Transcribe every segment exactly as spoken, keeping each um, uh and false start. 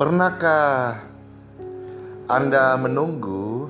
Pernahkah Anda menunggu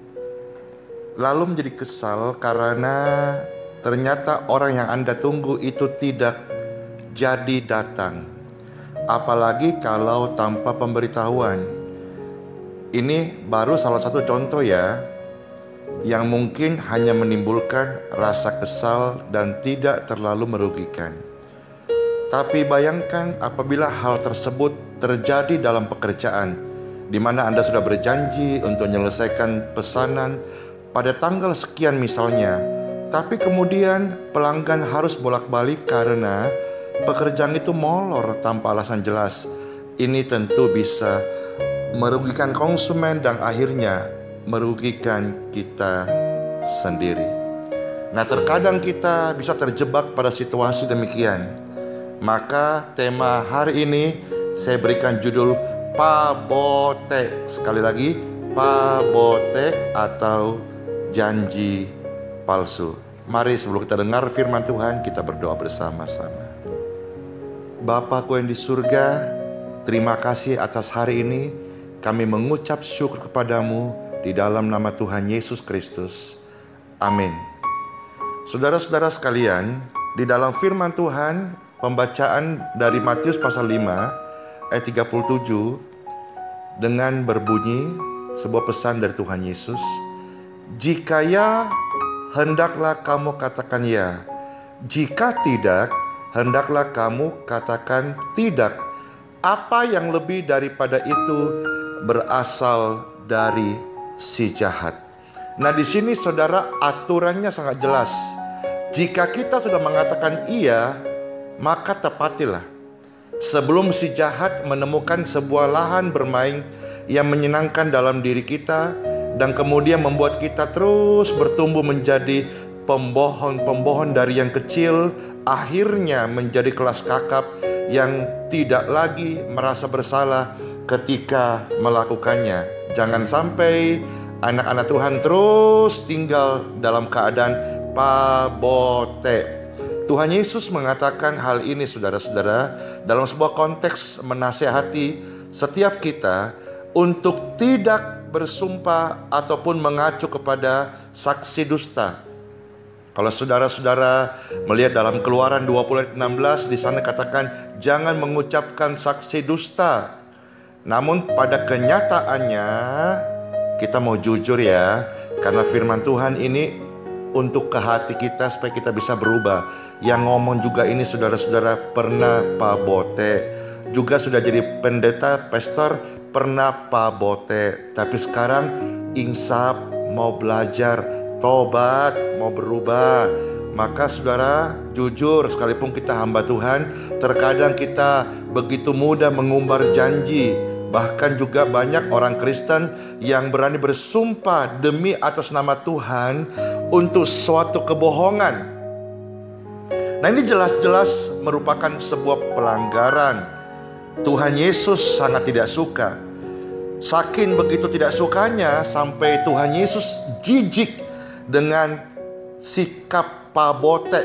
lalu menjadi kesal karena ternyata orang yang Anda tunggu itu tidak jadi datang? Apalagi kalau tanpa pemberitahuan. Ini baru salah satu contoh ya, yang mungkin hanya menimbulkan rasa kesal dan tidak terlalu merugikan. Tapi bayangkan apabila hal tersebut terjadi dalam pekerjaan, di mana Anda sudah berjanji untuk menyelesaikan pesanan pada tanggal sekian misalnya, tapi kemudian pelanggan harus bolak-balik karena pekerjaan itu molor tanpa alasan jelas. Ini tentu bisa merugikan konsumen dan akhirnya merugikan kita sendiri. Nah, terkadang kita bisa terjebak pada situasi demikian. Maka tema hari ini saya berikan judul Pabote. Sekali lagi, Pabote atau janji palsu. Mari sebelum kita dengar firman Tuhan, kita berdoa bersama-sama. Bapa-Ku yang di surga, terima kasih atas hari ini. Kami mengucap syukur kepadamu di dalam nama Tuhan Yesus Kristus. Amin. Saudara-saudara sekalian, di dalam firman Tuhan, pembacaan dari Matius pasal lima ayat tiga puluh tujuh dengan berbunyi sebuah pesan dari Tuhan Yesus. Jika ya, hendaklah kamu katakan ya. Jika tidak, hendaklah kamu katakan tidak. Apa yang lebih daripada itu berasal dari si jahat. Nah, di sini saudara, aturannya sangat jelas. Jika kita sudah mengatakan iya, maka tepatilah. Sebelum si jahat menemukan sebuah lahan bermain yang menyenangkan dalam diri kita dan kemudian membuat kita terus bertumbuh menjadi pembohon-pembohon dari yang kecil, akhirnya menjadi kelas kakap yang tidak lagi merasa bersalah ketika melakukannya. Jangan sampai anak-anak Tuhan terus tinggal dalam keadaan pabote. Tuhan Yesus mengatakan hal ini, saudara-saudara, dalam sebuah konteks menasehati setiap kita untuk tidak bersumpah ataupun mengacu kepada saksi dusta. Kalau saudara-saudara melihat dalam Keluaran dua puluh ayat enam belas, di sana katakan jangan mengucapkan saksi dusta. Namun pada kenyataannya kita mau jujur ya, karena firman Tuhan ini untuk ke hati kita supaya kita bisa berubah. Yang ngomong juga ini saudara-saudara pernah pabote, juga sudah jadi pendeta, pastor, pernah pabote, tapi sekarang insaf, mau belajar, tobat, mau berubah. Maka saudara, jujur, sekalipun kita hamba Tuhan, terkadang kita begitu mudah mengumbar janji. Bahkan juga banyak orang Kristen yang berani bersumpah demi atas nama Tuhan untuk suatu kebohongan. Nah, ini jelas-jelas merupakan sebuah pelanggaran. Tuhan Yesus sangat tidak suka. Saking begitu tidak sukanya sampai Tuhan Yesus jijik dengan sikap pabote,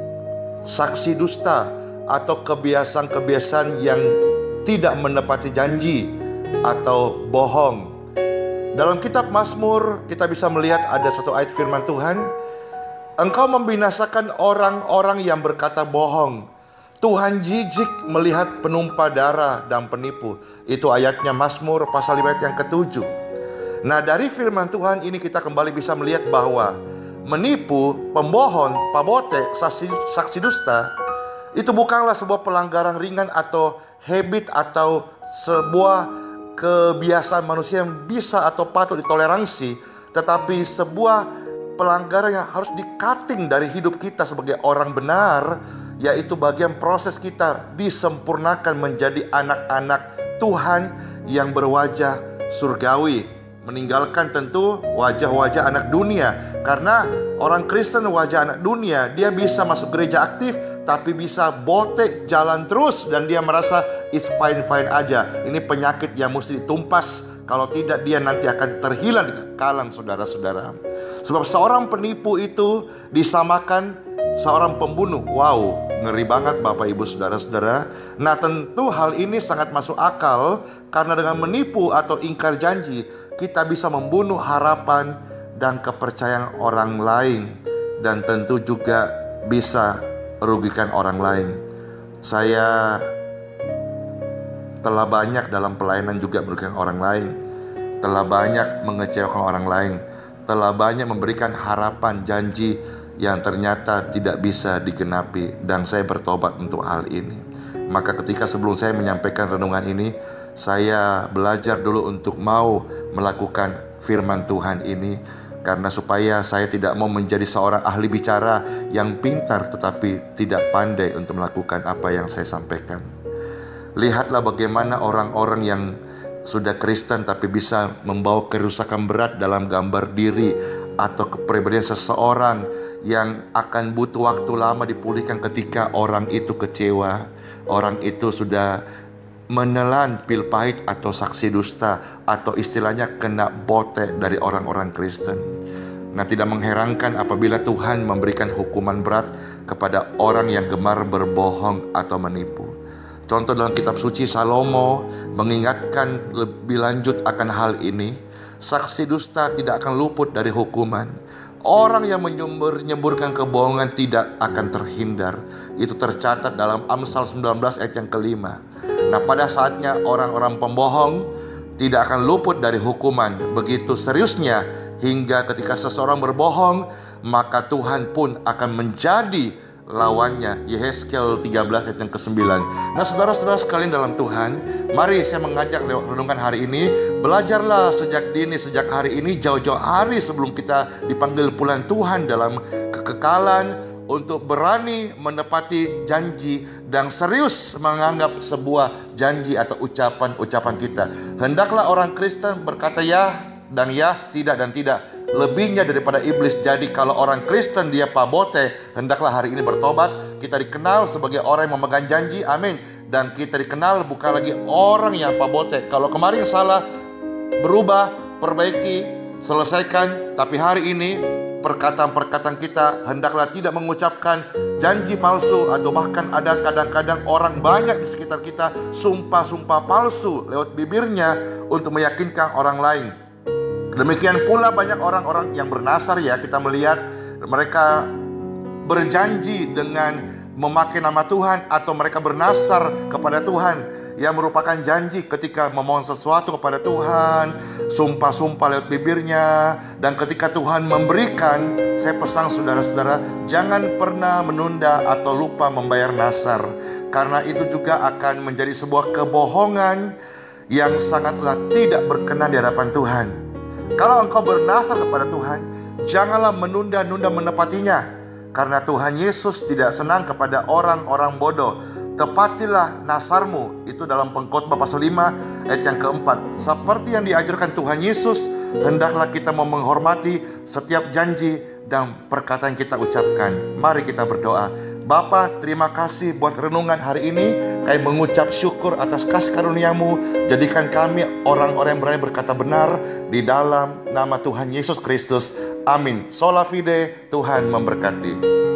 saksi dusta, atau kebiasaan-kebiasaan yang tidak menepati janji atau bohong. Dalam kitab Mazmur kita bisa melihat ada satu ayat firman Tuhan, engkau membinasakan orang-orang yang berkata bohong. Tuhan jijik melihat penumpah darah dan penipu. Itu ayatnya Mazmur pasal lima ayat yang ketujuh. Nah, dari firman Tuhan ini kita kembali bisa melihat bahwa menipu, pembohon, pabote, saksi, saksi dusta itu bukanlah sebuah pelanggaran ringan atau habit atau sebuah kebiasaan manusia yang bisa atau patut ditoleransi, tetapi sebuah pelanggaran yang harus di-cutting dari hidup kita sebagai orang benar, yaitu bagian proses kita disempurnakan menjadi anak-anak Tuhan yang berwajah surgawi, meninggalkan tentu wajah-wajah anak dunia. Karena orang Kristen wajah anak dunia, dia bisa masuk gereja aktif tapi bisa botek jalan terus dan dia merasa is fine-fine aja. Ini penyakit yang mesti ditumpas, kalau tidak dia nanti akan terhilang di kalang saudara-saudara. Sebab seorang penipu itu disamakan seorang pembunuh. Wow, Ngeri banget Bapak Ibu Saudara-saudara. Nah tentu hal ini sangat masuk akal, karena dengan menipu atau ingkar janji, kita bisa membunuh harapan dan kepercayaan orang lain, dan tentu juga bisa merugikan orang lain. Saya telah banyak dalam pelayanan juga merugikan orang lain, telah banyak mengecewakan orang lain, telah banyak memberikan harapan janji yang ternyata tidak bisa digenapi, dan saya bertobat untuk hal ini. Maka ketika sebelum saya menyampaikan renungan ini, saya belajar dulu untuk mau melakukan firman Tuhan ini, karena supaya saya tidak mau menjadi seorang ahli bicara yang pintar tetapi tidak pandai untuk melakukan apa yang saya sampaikan. Lihatlah bagaimana orang-orang yang sudah Kristen tapi bisa membawa kerusakan berat dalam gambar diri atau kepribadian seseorang, yang akan butuh waktu lama dipulihkan ketika orang itu kecewa, orang itu sudah menelan pil pahit atau saksi dusta, atau istilahnya kena botek dari orang-orang Kristen. Nah, tidak mengherankan apabila Tuhan memberikan hukuman berat kepada orang yang gemar berbohong atau menipu. Contoh dalam kitab suci, Salomo mengingatkan lebih lanjut akan hal ini. Saksi dusta tidak akan luput dari hukuman. Orang yang menyembur-nyemburkan kebohongan tidak akan terhindar. Itu tercatat dalam Amsal sembilan belas ayat yang kelima. Nah, pada saatnya orang-orang pembohong tidak akan luput dari hukuman. Begitu seriusnya, hingga ketika seseorang berbohong, maka Tuhan pun akan menjadi lawannya. Yehezkiel tiga belas ayat yang kesembilan. Nah, saudara-saudara sekalian dalam Tuhan, mari saya mengajak lewat renungan hari ini, belajarlah sejak dini, sejak hari ini, jauh-jauh hari sebelum kita dipanggil pulang Tuhan dalam kekekalan, untuk berani menepati janji dan serius menganggap sebuah janji atau ucapan-ucapan kita. Hendaklah orang Kristen berkata ya dan ya, tidak dan tidak, lebihnya daripada iblis. Jadi kalau orang Kristen dia pabote, hendaklah hari ini bertobat. Kita dikenal sebagai orang yang memegang janji, amin. Dan kita dikenal bukan lagi orang yang pabote. Kalau kemarin salah, berubah, perbaiki, selesaikan. Tapi hari ini perkataan-perkataan kita hendaklah tidak mengucapkan janji palsu, atau bahkan ada kadang-kadang orang banyak di sekitar kita sumpah-sumpah palsu lewat bibirnya untuk meyakinkan orang lain. Demikian pula banyak orang-orang yang bernasar, ya, kita melihat mereka berjanji dengan memakai nama Tuhan, atau mereka bernasar kepada Tuhan, yang merupakan janji ketika memohon sesuatu kepada Tuhan, sumpah-sumpah lewat bibirnya. Dan ketika Tuhan memberikan, saya pesan saudara-saudara, jangan pernah menunda atau lupa membayar nasar, karena itu juga akan menjadi sebuah kebohongan yang sangatlah tidak berkenan di hadapan Tuhan. Kalau engkau bernasar kepada Tuhan, janganlah menunda-nunda menepatinya, karena Tuhan Yesus tidak senang kepada orang-orang bodoh. Tepatilah nasarmu, itu dalam Pengkhotbah pasal lima ayat yang keempat. Seperti yang diajarkan Tuhan Yesus, hendaklah kita menghormati setiap janji dan perkataan yang kita ucapkan. Mari kita berdoa. Bapa, terima kasih buat renungan hari ini. Kami mengucap syukur atas kasih karunia-Mu. Jadikan kami orang-orang yang berani berkata benar di dalam nama Tuhan Yesus Kristus. Amin. Sola fide, Tuhan memberkati.